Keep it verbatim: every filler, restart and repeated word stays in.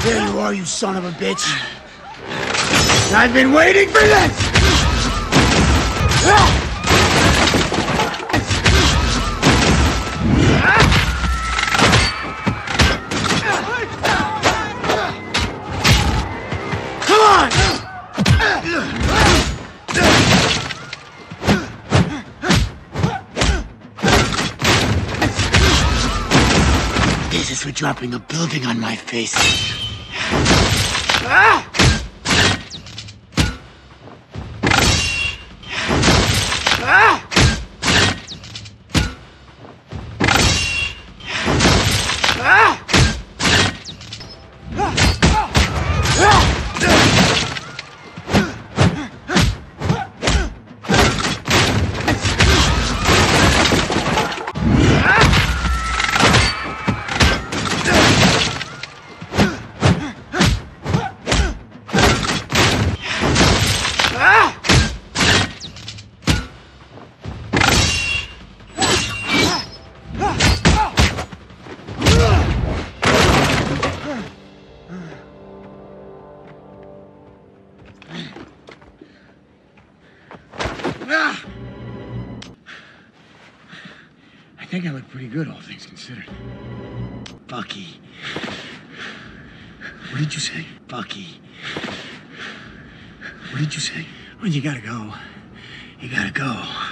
There you are, you son of a bitch. I've been waiting for this! Come on! This is for dropping a building on my face. Ah! Ah! Ah! I think I look pretty good, all things considered. Bucky. What did you say? Bucky. What did you say? When you gotta go, you gotta go.